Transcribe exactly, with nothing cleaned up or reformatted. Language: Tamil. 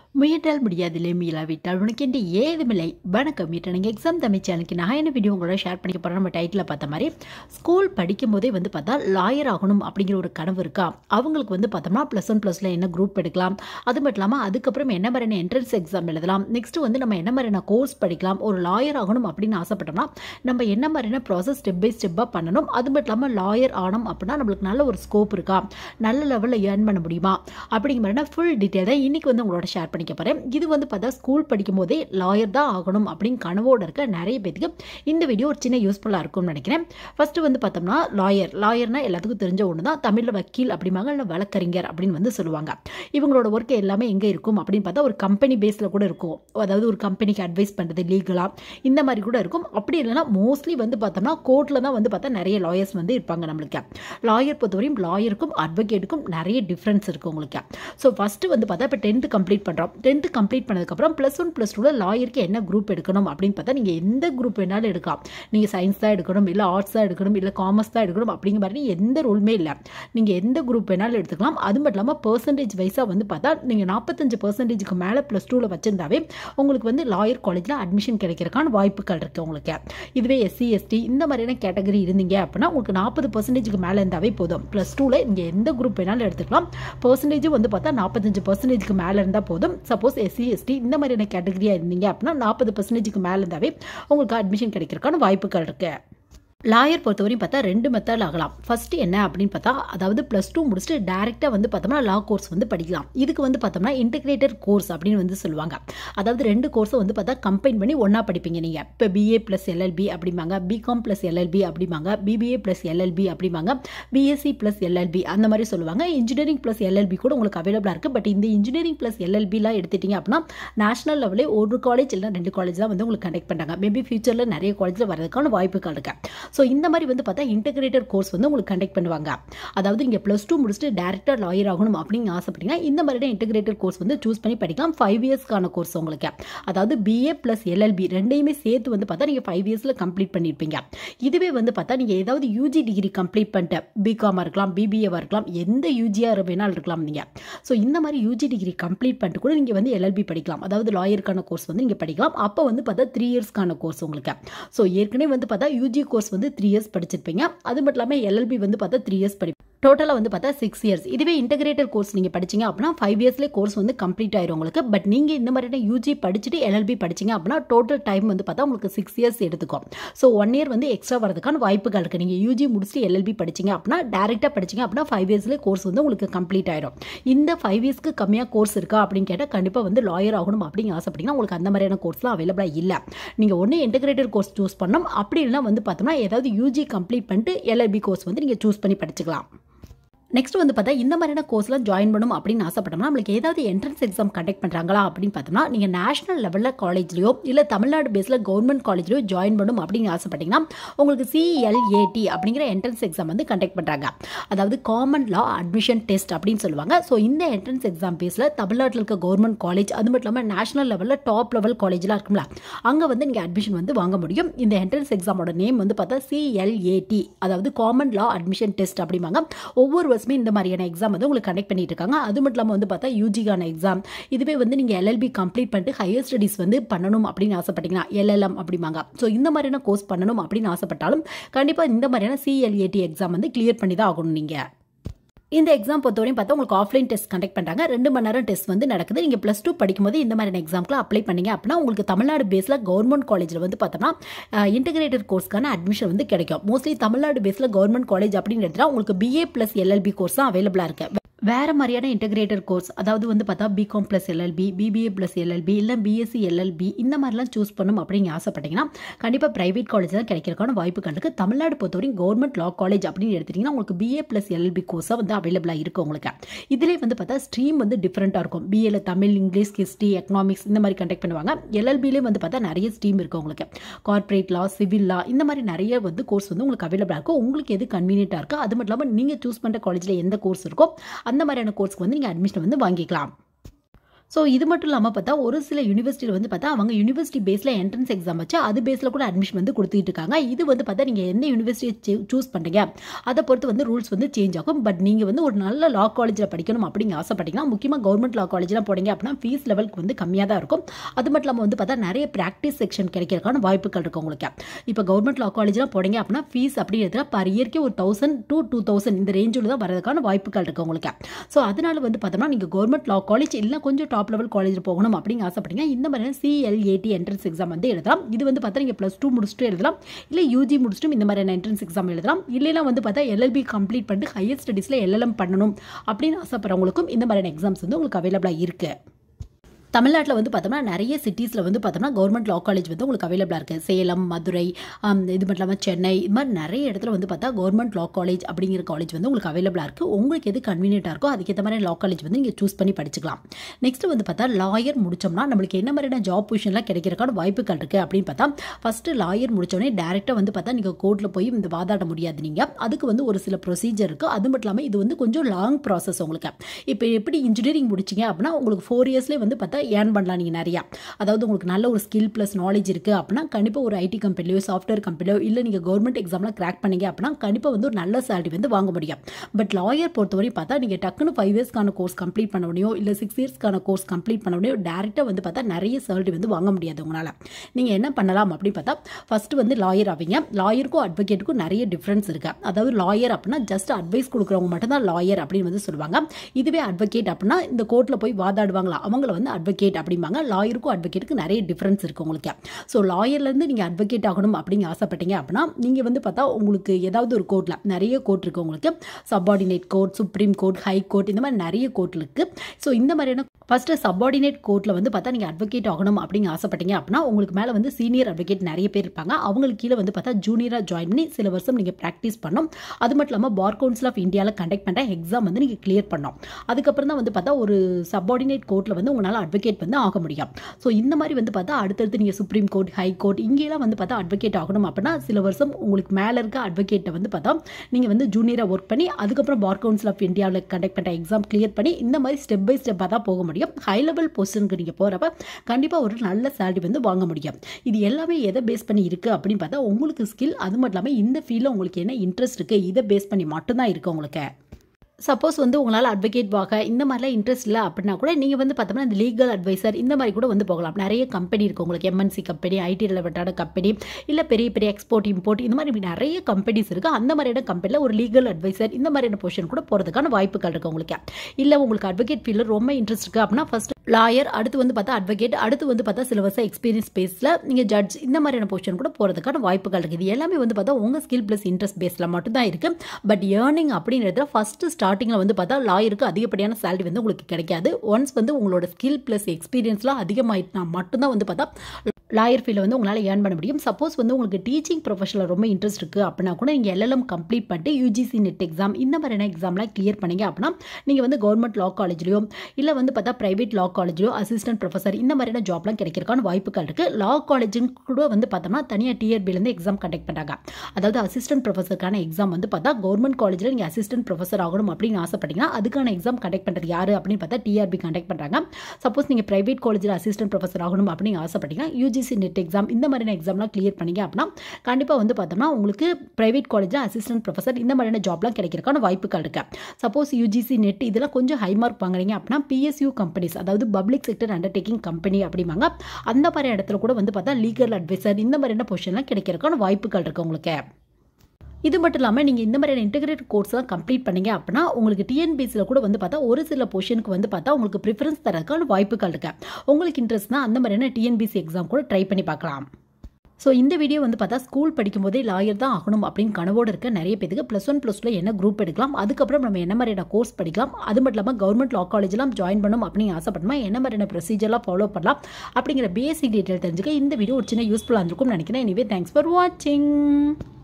முயன்றால் முடியாதில்லை மீளாவிட்டால் உனக்கென்று ஏதுமில்லை. வணக்கம் வீட்டை நீங்கள் எக்ஸாம் தமிழ் சேனலுக்கு நான் என்ன வீடியோ உங்களோட ஷேர் பண்ணிக்க போகிறேன். நம்ம டைட்டில் பார்த்த மாதிரி ஸ்கூல் படிக்கும் போதே வந்து பார்த்தா லாயர் ஆகணும் அப்படிங்கிற ஒரு கனவு இருக்கா, அவங்களுக்கு வந்து பார்த்தோம்னா ப்ளஸ் ஒன் ப்ளஸில் என்ன குரூப் எடுக்கலாம், அது மட்டும் இல்லாமல் அதுக்கப்புறம் என்ன மாதிரியான என்ட்ரன்ஸ் எக்ஸாம் எழுதலாம், நெக்ஸ்ட்டு வந்து நம்ம என்ன மாதிரியான கோர்ஸ் படிக்கலாம், ஒரு லாயர் ஆகணும் அப்படின்னு ஆசைப்பட்டோம்னா நம்ம என்ன மாதிரியான ப்ராசஸ் ஸ்டெப் பை ஸ்டெப்பாக பண்ணணும், அது மட்டும் இல்லாமல் லாயர் ஆகணும் அப்படின்னா நம்மளுக்கு நல்ல ஒரு ஸ்கோப் இருக்கா, நல்ல லெவலில் ஏர்ன் பண்ண முடியுமா அப்படிங்கிற மாதிரியான ஃபுல் டீட்டெயில் தான் இன்றைக்கி வந்து உங்களோட ஷேர் பண்ணி போறேன். இது வந்து பார்த்தா ஸ்கூல் படிக்கும் போதே லாயர் தான் ஆகணும் அப்படின்னு கனவோடு இருக்க நிறைய பேருக்கு இந்த வீடியோ ஒரு சின்ன யூஸ்ஃபுல்லாக இருக்கும்னு நினைக்கிறேன். ஃபர்ஸ்ட் வந்து பார்த்தோம்னா லாயர் லாயர்னா எல்லாத்துக்கும் தெரிஞ்ச ஒன்று தான். தமிழில் வக்கீல் அப்படிம்பாங்க, இல்லை வழக்கறிஞர் அப்படின்னு வந்து சொல்லுவாங்க. இவங்களோட ஒர்க் எல்லாமே எங்கே இருக்கும் அப்படின்னு பார்த்தா ஒரு கம்பெனி பேஸில் கூட இருக்கும். அதாவது ஒரு கம்பெனிக்கு அட்வைஸ் பண்ணுறது லீகலாக இந்த மாதிரி கூட இருக்கும். அப்படி இல்லைனா மோஸ்ட்லி வந்து பார்த்தோம்னா கோர்ட்டில் தான் வந்து பார்த்தா நிறைய லாயர்ஸ் வந்து இருப்பாங்க. நம்மளுக்கு லாயர் பொறுத்தவரையும் லாயருக்கும் அட்வொகேட்டுக்கும் நிறைய டிஃப்ரென்ஸ் இருக்குது உங்களுக்கு. ஸோ ஃபஸ்ட்டு வந்து பார்த்தா இப்போ டென்த்து கம்ப்ளீட் பண்ணுறோம். டென்த்து கம்ப்ளீட் பண்ணதுக்கப்புறம் ப்ளஸ் ஒன் ப்ளஸ் டூவில் லாயருக்கு என்ன குரூப் எடுக்கணும் அப்படின்னு பார்த்தா நீங்கள் எந்த குரூப் வேணாலும் எடுக்கலாம். நீங்கள் சயின்ஸ் தான் எடுக்கணும், இல்லை ஆர்ட்ஸ் தான் எடுக்கணும், இல்லை காமர்ஸ் தான் எடுக்கணும் அப்படிங்கிற மாதிரி எந்த ரூலுமே இல்லை. நீங்கள் எந்த குரூப் வேணாலும் எடுத்துக்கலாம். அது மட்டும் இல்லாமல் பர்சன்டேஜ் வைஸாக வந்து பார்த்தா நீங்கள் நாற்பத்தஞ்சு பர்சன்டேஜுக்கு மேலே ப்ளஸ் டூவில் வச்சிருந்தாவே உங்களுக்கு வந்து லாயர் காலேஜில் அட்மிஷன் கிடைக்கிறதுக்கான வாய்ப்புகள் இருக்குது உங்களுக்கு. இதுவே எஸ்சி எஸ்டி இந்த மாதிரியான கேட்டகரி இருந்தீங்க அப்படின்னா உங்களுக்கு நாற்பது பர்சன்டேஜுக்கு மேலே இருந்தாவே போதும். ப்ளஸ் டூவில் நீங்கள் எந்த குரூப் வேணாலும் எடுத்துக்கலாம். பர்சன்டேஜும் வந்து பார்த்தா நாற்பத்தஞ்சு பர்சன்டேஜுக்கு மேலே இருந்தால் போதும். சப்போஸ் எஸ்சி எஸ்டி இந்த மாதிரியான கேட்டகரியாக இருந்தீங்க அப்படின்னா நாற்பது பர்சன்டேஜுக்கு மேலே இருந்தாவே உங்களுக்கு அட்மிஷன் கிடைக்கிறதுக்கான வாய்ப்புகள் இருக்குது. லாயர் பொறுத்தவரையும் பார்த்தா ரெண்டு மெத்தட் ஆகலாம். ஃபஸ்ட்டு என்ன அப்படின்னு பார்த்தா அதாவது ப்ளஸ் டூ முடிச்சுட்டு டேரெக்டாக வந்து பார்த்தோம்னா லா கோர்ஸ் வந்து படிக்கலாம். இதுக்கு வந்து பார்த்தோம்னா இன்டெகிரேட்டட் கோர்ஸ் அப்படின்னு வந்து சொல்லுவாங்க. அதாவது ரெண்டு கோர்ஸை வந்து பார்த்தா கம்பைன் பண்ணி ஒன்றா படிப்பீங்க நீங்கள். இப்போ பிஏ ப்ளஸ் எல்எல்பி அப்படிம்பாங்க, பிகாம் ப்ளஸ் எல்எல்பி அப்படிம்பாங்க, பிபிஏ ப்ளஸ் எல்எல்பி அப்படிம்பாங்க, பிஎஸ்சி ப்ளஸ் எல்எல்பி அந்த மாதிரி சொல்லுவாங்க. இன்ஜினியரிங் ப்ளஸ் எல்எல்பி கூட உங்களுக்கு அவைலபிளாக இருக்குது. பட் இந்த இன்ஜினியரிங் ப்ளஸ் எல்எல்பிலாம் எடுத்துட்டீங்க அப்படின்னா நேஷனல் லெவலே ஒரு காலேஜ் இல்லை ரெண்டு காலேஜ் தான் வந்து உங்களுக்கு கனெக்ட் பண்ணுறாங்க. மேபி ஃபியூச்சரில் நிறைய காலேஜில் வரதுக்கான வாய்ப்புகள் இருக்குது. ஸோ இந்த மாதிரி வந்து பார்த்தா இன்டெகிரேட்டட் கோர்ஸ் வந்து உங்களுக்கு கண்டக்ட் பண்ணுவாங்க. அதாவது இங்கே ப்ளஸ் டூ முடிச்சுட்டு டேரக்டாக லாயர் ஆகணும் அப்படின்னு ஆசைப்பட்டீங்கன்னா இந்த மாதிரியான இன்டெகிரேட்டட் கோர்ஸ் வந்து சூஸ் பண்ணி படிக்கலாம். ஃபைவ் இயர்ஸ்க்கான கோர்ஸ் உங்களுக்கு. அதாவது பிஏ ப்ளஸ் எல்எல்பி ரெண்டையுமே சேர்த்து வந்து பார்த்தா நீங்கள் ஃபைவ் இயர்ஸில் கம்ப்ளீட் பண்ணியிருப்பீங்க. இதுவே வந்து பார்த்தா நீங்கள் ஏதாவது யூஜி டிகிரி கம்ப்ளீட் பண்ணிட்டு பிகாமாக இருக்கலாம், பிபிஏவாக இருக்கலாம், எந்த யூஜியாக வேணாலும் இருக்கலாம் நீங்கள். ஸோ இந்த மாதிரி யூஜி டிகிரி கம்ப்ளீட் பண்ணிட்டு கூட நீங்கள் வந்து எல்எல்பி படிக்கலாம். அதாவது லாயருக்கான கோர்ஸ் வந்து நீங்கள் படிக்கலாம். அப்போ வந்து பார்த்தா த்ரீ இயர்ஸ்க்கான கோர்ஸ் உங்களுக்கு. ஸோ ஏற்கனவே வந்து பார்த்தா யூஜி கோர்ஸ் வந்து த்ரீ இயர்ஸ் படிச்சிருப்பீங்க. அது மட்டும் இல்லாமல் எல்எல்பி வந்து பார்த்தா த்ரீ இயர்ஸ் படி டோட்டலாக வந்து பார்த்தா சிக்ஸ் இயர்ஸ். இதுவே இன்டெகிரேட்டட் கோர்ஸ் நீங்கள் படிச்சிங்க அப்படின்னா ஃபைவ் இயர்ஸ்லேயே கோர்ஸ் வந்து கம்ப்ளீட் ஆயிரும் உங்களுக்கு. பட் நீங்கள் இந்த மாதிரியான யூஜி படிச்சுட்டு எல்எல்பி படிச்சிங்க அப்படின்னா டோட்டல் டைம் வந்து பார்த்தா உங்களுக்கு சிக்ஸ் இயர்ஸ் எடுத்துக்கும். ஸோ ஒன் இயர் வந்து எக்ஸ்ட்ரா வரதுக்கான வாய்ப்புகள் இருக்குது. நீங்கள் யூஜி முடிச்சுட்டு எல்எல்பி படிச்சிங்க அப்படின்னா டேரெக்டாக படிச்சிங்க அப்படின்னா ஃபைவ் இயர்ஸ்லேயே கோர்ஸ் வந்து உங்களுக்கு கம்ப்ளீட் ஆயிரும். இந்த ஃபைவ் இயர்ஸ்க்கு கம்மியாக கோர்ஸ் இருக்கா அப்படின்னு கேட்டால் கண்டிப்பாக வந்து லாயர் ஆகணும் அப்படின்னு ஆசைப்பட்டீங்கன்னா உங்களுக்கு அந்த மாதிரியான கோர்ஸ்லாம் அவைலபிளாக இல்லை. நீங்கள் ஒன்று இன்டெகிரேட்டட் கோர்ஸ் சூஸ் பண்ணணும். அப்படி இல்லைனா வந்து பார்த்தோம்னா ஏதாவது யூஜி கம்ப்ளீட் பண்ணிட்டு எல்எல்பி கோர்ஸ் வந்து நீங்கள் சூஸ் பண்ணி படிச்சுக்கலாம். நெக்ஸ்ட் வந்து பார்த்தா இந்த மாதிரியான கோர்ஸ்லாம் ஜாயின் பண்ணணும் அப்படின்னு ஆசைப்பட்டோம்னா நம்மளுக்கு ஏதாவது என்ட்ரன்ஸ் எக்ஸாம் கண்டக்ட் பண்ணுறாங்களா அப்படின்னு பார்த்தோம்னா நீங்கள் நேஷனல் லெவலில் காலேஜ்லையோ இல்லை தமிழ்நாடு பேஸில் கவர்மெண்ட் காலேஜ்லையோ ஜாயின் பண்ணணும் அப்படின்னு ஆசைப்பட்டீங்கன்னா உங்களுக்கு சிஎல்ஏடி அப்படிங்கிற என்ட்ரன்ஸ் எக்ஸாம் வந்து கண்டக்ட் பண்ணுறாங்க. அதாவது காமன் லா அட்மிஷன் டெஸ்ட் அப்படின்னு சொல்லுவாங்க. ஸோ இந்த என்ட்ரன்ஸ் எக்ஸாம் பேஸில் தமிழ்நாட்டில் இருக்க கவர்மெண்ட் காலேஜ் அது மட்டும் இல்லாமல் நேஷனல் லெவலில் டாப் லெவல் காலேஜ்லாம் இருக்கும்ல அங்கே வந்து நீங்கள் அட்மிஷன் வந்து வாங்க முடியும். இந்த என்ட்ரன்ஸ் எக்ஸாமோட நேம் வந்து பார்த்தா சிஎல்ஏடி அதாவது காமன் லா அட்மிஷன் டெஸ்ட் அப்படிம்பாங்க. ஒவ்வொரு இந்த மாதிரியான எக்ஸாம் வந்து உங்களுக்கு கனெக்ட் பண்ணிட்டு இருக்காங்க. அது மட்டும் இல்லாமல் வந்து பார்த்தா யூஜிக்கான எக்ஸாம். இதுவே வந்து நீங்கள் எல்எல்பி கம்ப்ளீட் பண்ணிட்டு ஹையர் ஸ்டடீஸ் வந்து பண்ணணும் அப்படின்னு ஆசைப்பட்டீங்கன்னா எல்எல்எம் அப்படிம்பாங்க. ஸோ இந்த மாதிரியான கோர்ஸ் பண்ணணும் அப்படின்னு ஆசைப்பட்டாலும் கண்டிப்பாக இந்த மாதிரியான சிஎல்ஏடி எக்ஸாம் வந்து கிளியர் பண்ணி தான் ஆகணும் நீங்கள். இந்த எக்ஸாம் பொறுத்தவரையும் பார்த்தா உங்களுக்கு ஆஃப்லைன் டெஸ்ட் கண்டக்ட் பண்ணுறாங்க. ரெண்டு மணி நேரம் டெஸ்ட் வந்து நடக்குது. நீங்கள் ப்ளஸ் டூ படிக்கும்போது இந்த மாதிரியான எக்ஸாம்க்குலாம் அப்ளை பண்ணீங்க அப்படின்னா உங்களுக்கு தமிழ்நாடு பேஸில் கவர்மெண்ட் காலேஜில் வந்து பார்த்தோம்னா இன்டெகிரேட்டட் கோர்ஸ்க்கான அட்மிஷன் வந்து கிடைக்கும். மோஸ்ட்லி தமிழ்நாடு பேஸில் கவர்மெண்ட் காலேஜ் அப்படின்னு எடுத்தால் உங்களுக்கு பிஏ ப்ளஸ் எல்எல்பி கோர்ஸ் தான் அவைலபிளாக இருக்குது. வேறு மாதிரியான இன்டெகிரேட்டட் கோர்ஸ் அதாவது வந்து பார்த்தா BCom plus LLB, BBA plus LLB இல்லை பிஎஸ்சி எல்எல்பி இந்த மாதிரிலாம் சூஸ் பண்ணணும் அப்படின்னு ஆசைப்பட்டீங்கன்னா கண்டிப்பாக ப்ரைவேட் காலேஜ் தான் கிடைக்கிறதுக்கான வாய்ப்புகள் இருக்குது. தமிழ்நாடு பொறுத்தவரைக்கும் கவர்மெண்ட் லா காலேஜ் அப்படின்னு எடுத்துட்டிங்கன்னா உங்களுக்கு பிஏ ப்ளஸ் எல்எல்பி கோர்ஸாக வந்து அவைலபிளாக இருக்குது உங்களுக்கு. இதிலே வந்து பார்த்தா ஸ்ட்ரீம் வந்து டிஃப்ரெண்ட்டாக இருக்கும். பிஏல தமிழ், இங்கிலீஷ், ஹிஸ்ட்ரி, எக்கனாமிக்ஸ் இந்த மாதிரி கண்டக்ட் பண்ணுவாங்க. எல்எல்பிலே வந்து பார்த்தா நிறைய ஸ்ட்ரீம் இருக்குது உங்களுக்கு. கார்பரேட் லா, சிவில் லா இந்த மாதிரி நிறைய வந்து கோர்ஸ் வந்து உங்களுக்கு அவைலபிளாக இருக்கும். உங்களுக்கு எது கன்வீனியன்ட்டாக இருக்கோ அது மட்டும் இல்லாமல் நீங்கள் சூஸ் பண்ணுற காலேஜில் எந்த கோர்ஸ் இருக்கோ அந்த மாதிரியான கோர்ஸ்க்கு வந்து நீங்கள் அட்மிஷன் வந்து வாங்கிக்கலாம். ஸோ இது மட்டும் இல்லாமல் பார்த்தா ஒரு சில யூனிவர்சிட்டியில் வந்து பார்த்தா அவங்க யூனிவர்சிட்டி பேஸில் என்ட்ரன்ஸ் எக்ஸாம் வச்சு அது பேஸில் கூட அட்மிஷன் வந்து கொடுத்துட்டு இருக்காங்க. இது வந்து பார்த்தா நீங்கள் எந்த யூனிவர்சிட்டியை சூஸ் பண்ணுறீங்க அதை பொறுத்து வந்து ரூல்ஸ் வந்து சேஞ்ச் ஆகும். பட் நீங்கள் வந்து ஒரு நல்ல லா காலேஜில் படிக்கணும் அப்படிங்க ஆசைப்பட்டீங்கன்னா, முக்கியமாக கவர்மெண்ட் லா காலேஜ்லாம் போனீங்க அப்படின்னா ஃபீஸ் லெவலுக்கு வந்து கம்மியாக தான் இருக்கும். அது மட்டும் இல்லாமல் வந்து பார்த்தா நிறைய ப்ராக்டிஸ் செக்ஷன் கிடைக்கிறதுக்கான வாய்ப்புகள் இருக்குது உங்களுக்கு. இப்போ கவர்மெண்ட் லா காலேஜ்லாம் போனீங்க அப்படின்னா ஃபீஸ் அப்படிங்கிறதுல பர் இயர்க்கே ஒரு தௌசண்ட் டூ டூ தௌசண்ட் இந்த ரேஞ்சில் தான் வரதுக்கான வாய்ப்புகள் இருக்குது உங்களுக்கு. ஸோ அதனால வந்து பார்த்தோம்னா நீங்கள் கவர்மெண்ட் லா காலேஜ் இல்லை கொஞ்சம் டாப் லெவல் காலேஜ் போகணும் அப்படிங்க ஆசைப்பட்டீங்கன்னா இந்த மாதிரியான சிஎல்ஏடி என்ட்ரன்ஸ் எக்ஸாம் வந்து எழுதலாம். இது வந்து பார்த்தா நீங்கள் ப்ளஸ் டூ முடிச்சுட்டு எழுதலாம், இல்லை யூஜி முடிச்சுட்டும் இந்த மாதிரியான என்ட்ரன்ஸ் எக்ஸாம் எழுதலாம். இல்லைனா வந்து பார்த்தா எல்எல்பி கம்ப்ளீட் பண்ணிட்டு ஹையர் ஸ்டடீஸில் எல்எல்எம் பண்ணணும் அப்படின்னு ஆசைப்படுறவங்களுக்கும் இந்த மாதிரியான எக்ஸாம்ஸ் வந்து உங்களுக்கு அவைலபிளாக இருக்குது. தமிழ்நாட்டில் வந்து பார்த்தோம்னா நிறைய சிட்டிஸில் வந்து பார்த்தோம்னா கவர்மெண்ட் லா காலேஜ் வந்து உங்களுக்கு அவைலபிளாக இருக்குது. சேலம், மதுரை, இது மட்டும் இல்லாமல் சென்னை, இது மாதிரி நிறைய இடத்துல வந்து பார்த்தா கவர்மெண்ட் லா காலேஜ் அப்படிங்கிற காலேஜ் வந்து உங்களுக்கு அவைலபிளாக இருக்குது. உங்களுக்கு எது கன்வீனியன்ட்டாக இருக்கோ அதுக்கேற்ற மாதிரி லா காலேஜ் வந்து நீங்கள் சூஸ் பண்ணி படிச்சுக்கலாம். நெக்ஸ்ட் வந்து பார்த்தா லாயர் முடிச்சோம்னா நம்மளுக்கு என்ன மாதிரியான ஜாப் பொசிஷன்லாம் கிடைக்கிறக்கான வாய்ப்புகள் இருக்குது அப்படின்னு பார்த்தா, ஃபஸ்ட்டு லாயர் முடித்தோடனே டேரெக்டாக வந்து பார்த்தா நீங்கள் கோர்ட்டில் போய் இந்த வாதாட முடியாது. நீங்கள் அதுக்கு வந்து ஒரு சில ப்ரொசீஜர் இருக்குது. அது மட்டும் இல்லாமல் இது வந்து கொஞ்சம் லாங் ப்ராசஸ் உங்களுக்கு. இப்போ எப்படி இன்ஜினியரிங் முடிச்சிங்க அப்படின்னா உங்களுக்கு ஃபோர் இயர்ஸ்லேயே வந்து பார்த்தா ஏர்ன் பண்ணலாம் நீங்கள் நிறையா. அதாவது உங்களுக்கு நல்ல ஒரு ஸ்கில் ப்ளஸ் நாலேஜ் இருக்குது அப்படின்னா கண்டிப்பாக ஒரு ஐடி கம்பெனிலையோ சாஃப்ட்வேர் கம்பெனிலையோ இல்லை நீங்கள் கவர்மெண்ட் எக்ஸாம்லாம் கிராக் பண்ணீங்க அப்படின்னா கண்டிப்பாக வந்து ஒரு நல்ல சேலரி வந்து வாங்க முடியும். பட் லாயர் பொறுத்தவரை பார்த்தா நீங்கள் டக்குன்னு ஃபைவ் இயர்ஸ்க்கான கோர்ஸ் கம்ப்ளீட் பண்ண முடியும், இல்லை சிக்ஸ் இயர்ஸ்க்கான கோர்ஸ் கம்ப்ளீட் பண்ண முடியும். டேரெக்டாக வந்து பார்த்தா நிறைய சேலரி வந்து வாங்க முடியாது உங்களால். நீங்கள் என்ன பண்ணலாம் அப்படின்னு பார்த்தா, ஃபஸ்ட்டு வந்து லாயர் ஆவீங்க. லாயருக்கும் அட்வொகேட்டுக்கும் நிறைய டிஃப்ரென்ஸ் இருக்குது. அதாவது லாயர் அப்படின்னா ஜஸ்ட் அட்வைஸ் கொடுக்குறவங்க மட்டும்தான் லாயர் அப்படின்னு வந்து சொல்லுவாங்க. இதுவே அட்வொகேட் அப்படின்னா இந்த கோர்ட்டில் போய் வாதாடுவாங்களா அவங்கள வந்து அட்வொகேட் அப்படிம்பாங்க. லாயருக்கும் அட்வொகேட்டுக்கு நிறைய டிஃப்ரென்ஸ் இருக்குது உங்களுக்கு. ஸோ லாயர்லேருந்து நீங்கள் அட்வொகேட் ஆகணும் அப்படிங்க ஆசைப்பட்டீங்க அப்படின்னா நீங்கள் வந்து பார்த்தா உங்களுக்கு ஏதாவது ஒரு கோர்ட்டில் நிறைய கோர்ட் இருக்குது உங்களுக்கு. Subordinate court, supreme court, high court, இந்த மாதிரி நிறைய கோர்ட் இருக்குது. ஸோ இந்த மாதிரியான ஃபஸ்ட்டு சப்பார்டினேட் கோர்ட்டில் வந்து பார்த்தா நீங்கள் அட்வொகேட் ஆகணும் அப்படிங்க ஆசைப்பட்டீங்க அப்படின்னா உங்களுக்கு மேலே வந்து சீனியர் அட்வொகேட் நிறைய பேர் இருப்பாங்க. அவங்களுக்கு கீழே வந்து பார்த்தா ஜூனியராக ஜாயின் பண்ணி சில வருஷம் நீங்கள் ப்ராக்டிஸ் பண்ணணும். அது மட்டும் இல்லாமல் பார் கவுன்சில் ஆஃப் இந்தியாவில் கண்டக்ட் பண்ணுற எக்ஸாம் வந்து நீங்கள் கிளியர் பண்ணணும். அதுக்கப்புறம் தான் வந்து பார்த்தா ஒரு சப்பார்டினேட் கோர்ட்டில் வந்து உங்களால் அட்வொகேட் வந்து ஆக முடியும். ஸோ இந்த மாதிரி வந்து பார்த்தா அடுத்தடுத்து நீங்கள் சுப்ரீம் கோர்ட், ஹை கோர்ட் இங்கேலாம் வந்து பார்த்தா அட்வொகேட் ஆகணும் அப்படின்னா சில வருஷம் உங்களுக்கு மேலே இருக்க அட்வொகேட்டை வந்து பார்த்தா நீங்கள் வந்து ஜூனியராக ஒர்க் பண்ணி அதுக்கப்புறம் பார் கவுன்சில் ஆஃப் இந்தியாவில் கண்டக்ட் பண்ணுற எக்ஸாம் கிளியர் பண்ணி இந்த மாதிரி ஸ்டெப் பை ஸ்டெப்பாக தான் போக முடியும். ஹை லெவல் பொசிஷனுக்கு நீங்கள் போகிறப்ப கண்டிப்பாக ஒரு நல்ல சேலரி வந்து வாங்க முடியும். இது எல்லாமே எதை பேஸ் பண்ணி இருக்குது அப்படின்னு பார்த்தா உங்களுக்கு ஸ்கில், அது மட்டும் இல்லாமல் இந்த ஃபீல்டில் உங்களுக்கு என்ன இன்ட்ரெஸ்ட் இருக்குது இதை பேஸ் பண்ணி மட்டும்தான் இருக்குது உங்களுக்கு. சப்போஸ் வந்து உங்களால் அட்வொகேட் வாங்க இந்த மாதிரிலாம் இன்ட்ரெஸ்ட் இல்லை அப்படின்னா கூட நீங்கள் வந்து பார்த்தோம்னா இந்த லீகல் அட்வைசர் இந்த மாதிரி கூட வந்து போகலாம். நிறைய கம்பெனி இருக்குது உங்களுக்கு. எம்என்சி கம்பெனி, ஐடி ரிலேட்டடான கம்பெனி, இல்லை பெரிய பெரிய எக்ஸ்போர்ட் இம்போர்ட் இந்த மாதிரி நிறைய கம்பெனிஸ் இருக்குது. அந்த மாதிரியான கம்பெனியில் ஒரு லீகல் அட்வைசர் இந்த மாதிரியான பொசிஷன் கூட போகிறதுக்கான வாய்ப்புகள் இருக்குது உங்களுக்கு. இல்லை உங்களுக்கு அட்வொகேட் ஃபீல்டில் ரொம்ப இன்ட்ரெஸ்ட் இருக்குது அப்படின்னா ஃபஸ்ட் லாயர், அடுத்து வந்து பார்த்தா அட்வொகேட், அடுத்து வந்து பார்த்தா சில வருஷம் எக்ஸ்பீரியன்ஸ் பேஸில் நீங்கள் ஜட்ஜ் இந்த மாதிரியான பொசிஷன் கூட போகிறதுக்கான வாய்ப்புகள் இருக்குது. இது எல்லாமே வந்து பார்த்தா உங்கள் ஸ்கில் ப்ளஸ் இன்ட்ரெஸ்ட் பேஸில் மட்டும்தான் இருக்குது. பட் ஏர்னிங் அப்படிங்கிறதுல ஃபஸ்ட்டு ஸ்டார்டிங்கில் வந்து பார்த்தா லாயருக்கு அதிகப்படியான சேலரி வந்து உங்களுக்கு கிடைக்காது. ஒன்ஸ் வந்து உங்களோட ஸ்கில் ப்ளஸ் எக்ஸ்பீரியன்ஸ்லாம் அதிகமாகிட்டுனா மட்டும்தான் வந்து பார்த்தா லாயர் ஃபீல்டில் வந்து உங்களால் ஏர்ன் பண்ண முடியும். சப்போஸ் வந்து உங்களுக்கு டீச்சிங் ப்ரொஃபஷனில் ரொம்ப இன்ட்ரெஸ்ட் இருக்குது அப்படின்னா கூட நீங்கள் எல்எல்எம் கம்ப்ளீட் பண்ணிட்டு யூஜிசி நெட் எக்ஸாம் இந்த மாதிரியான எக்ஸாம்லாம் கிளியர் பண்ணீங்க அப்படின்னா நீங்கள் வந்து கவர்மெண்ட் லா காலேஜ்லையோ இல்லை வந்து பார்த்தா ப்ரைவேட் லா காலேஜ்லையோ அசிஸ்டன்ட் ப்ரொஃபஸர் இந்த மாதிரியான ஜாப்லாம் கிடைக்கிறதுக்கான வாய்ப்புகள் இருக்குது. லா காலேஜுன்னு கூட வந்து பார்த்தோம்னா தனியாக டிஆர்பிலேருந்து எக்ஸாம் கண்டக்ட் பண்ணுறாங்க. அதாவது அசிஸ்டன்ட் ப்ரொஃபஸருக்கான எக்ஸாம் வந்து பார்த்தா கவர்மெண்ட் காலேஜில் நீங்கள் அசிஸ்டன்ட் ப்ரொஃபஸர் ஆகணும் அப்படின்னு ஆசைப்பட்டீங்கன்னா அதுக்கான எக்ஸாம் கண்டக்ட் பண்ணுறது யார் அப்படின்னு பார்த்தா டிஆர்பி கண்டக்ட் பண்ணுறாங்க. சப்போஸ் நீங்கள் ப்ரைவேட் காலேஜில் அசிஸ்டன்ட் ப்ரொஃபஸர் ஆகணும் அப்படின்னு ஆசைப்பட்டீங்கன்னா யூஜிசி நெட் எக்ஸாம் இந்த மாதிரியான எக்ஸாம்லாம் கிளியர் பண்ணீங்க அப்படின்னா கண்டிப்பாக வந்து பார்த்தோம்னா உங்களுக்கு ப்ரைவேட் காலேஜில் அசிஸ்டன்ட் ப்ரொஃபஸர் இந்த மாதிரியான ஜாப்லாம் கிடைக்கிறதுக்கான வாய்ப்புகள் இருக்கு. சப்போஸ் யூஜிசி நெட் இதெல்லாம் கொஞ்சம் ஹை மார்க் வாங்குறீங்க அப்படின்னா பிஎஸ்யூ கம்பெனிஸ், அதாவது பப்ளிக் செக்டர் அண்டர்டேக்கிங் கம்பெனி அப்படிம்பாங்க. அந்த மாதிரி இடத்துல கூட வந்து பார்த்தா லீகல் அட்வைசர் இந்த மாதிரியான பொசிஷன்லாம் கிடைக்கிறதுக்கான வாய்ப்புகள் இருக்கு உங்களுக்கு. இது மட்டும் இல்லாமல் நீங்கள் இந்த மாதிரியான இன்டெகிரேட்டட் கோர்ஸ்லாம் கம்ப்ளீட் பண்ணீங்க அப்படின்னா உங்களுக்கு டிஎன்பிஎஸ்சியில் கூட வந்து பார்த்தா ஒரு சில பொசிஷனுக்கு வந்து பார்த்தா உங்களுக்கு ப்ரிஃபரன்ஸ் தரதுக்கான வாய்ப்புகள் இருக்கு. உங்களுக்கு இன்ட்ரெஸ்ட் தான் அந்த மாதிரியான டிஎன்பிஎஸ்சி எக்ஸாம் கூட ட்ரை பண்ணி பார்க்கலாம். ஸோ இந்த வீடியோ வந்து பார்த்தா ஸ்கூல் படிக்கும்போதே லாயர் தான் ஆகணும் அப்படின்னு கனவோடு இருக்க நிறைய பேருக்கு ப்ளஸ் ஒன் ப்ளஸ் டூ என்ன குரூப் எடுக்கலாம், அதுக்கப்புறம் நம்ம என்ன மாதிரியான கோர்ஸ் படிக்கலாம், அது மட்டும் இல்லாமல் கவர்மெண்ட் லா காலேஜெலாம் ஜாயின் பண்ணணும் அப்படின்னு ஆசைப்பட்டோமா என்ன மாதிரியான ப்ரொசீஜர்லாம் ஃபாலோ பண்ணலாம் அப்படிங்கிற பேசிக் டீட்டெயில் தெரிஞ்சுக்க இந்த வீடியோ ஒரு சின்ன யூஸ்ஃபுல்லாக இருந்திருக்கும்னு நினைக்கிறேன். எனிவே தேங்க்ஸ் ஃபார் வாட்சிங்.